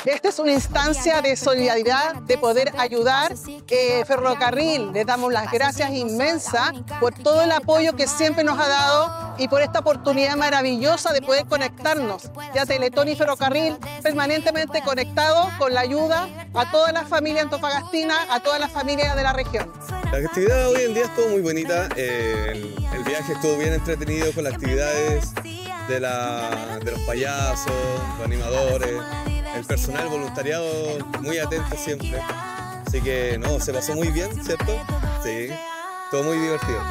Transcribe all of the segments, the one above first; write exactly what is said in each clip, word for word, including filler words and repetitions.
Esta es una instancia de solidaridad, de poder ayudar. Eh, Ferrocarril, les damos las gracias inmensas por todo el apoyo que siempre nos ha dado y por esta oportunidad maravillosa de poder conectarnos, ya Teletón y Ferrocarril, permanentemente conectados con la ayuda a todas las familias antofagastinas, a todas las familias de la región. La actividad hoy en día estuvo muy bonita, eh, el, el viaje estuvo bien entretenido con las actividades de, la, de los payasos, los animadores, el personal voluntariado muy atento siempre, así que no, se pasó muy bien, ¿cierto? Sí, todo muy divertido.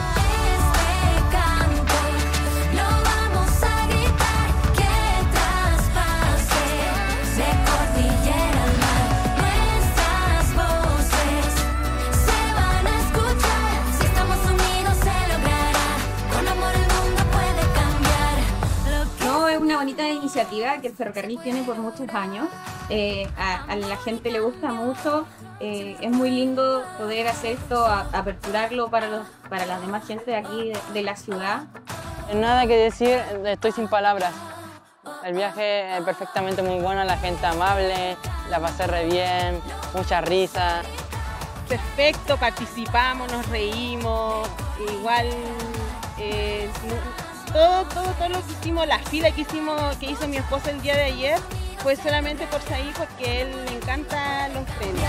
Una bonita iniciativa que el ferrocarril tiene por muchos años. Eh, a, a la gente le gusta mucho, eh, es muy lindo poder hacer esto, a, aperturarlo para, los, para la demás gente de aquí, de, de la ciudad. Nada que decir, estoy sin palabras. El viaje es perfectamente muy bueno, la gente amable, la pasé re bien, mucha risa. Perfecto, participamos, nos reímos, igual eh, Todo, todo, todo lo que hicimos, la fila que hicimos, que hizo mi esposo el día de ayer, fue solamente por salir porque a él le encantan los trenes.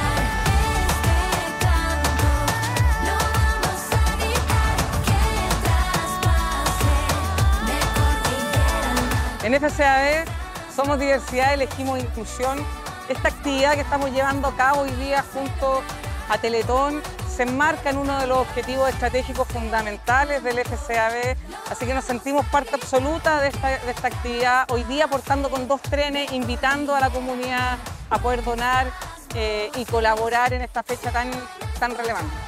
En F C A B somos diversidad, elegimos inclusión. Esta actividad que estamos llevando a cabo hoy día junto a Teletón se enmarca en uno de los objetivos estratégicos fundamentales del F C A B, así que nos sentimos parte absoluta de esta, de esta actividad, hoy día aportando con dos trenes, invitando a la comunidad a poder donar eh, y colaborar en esta fecha tan, tan relevante.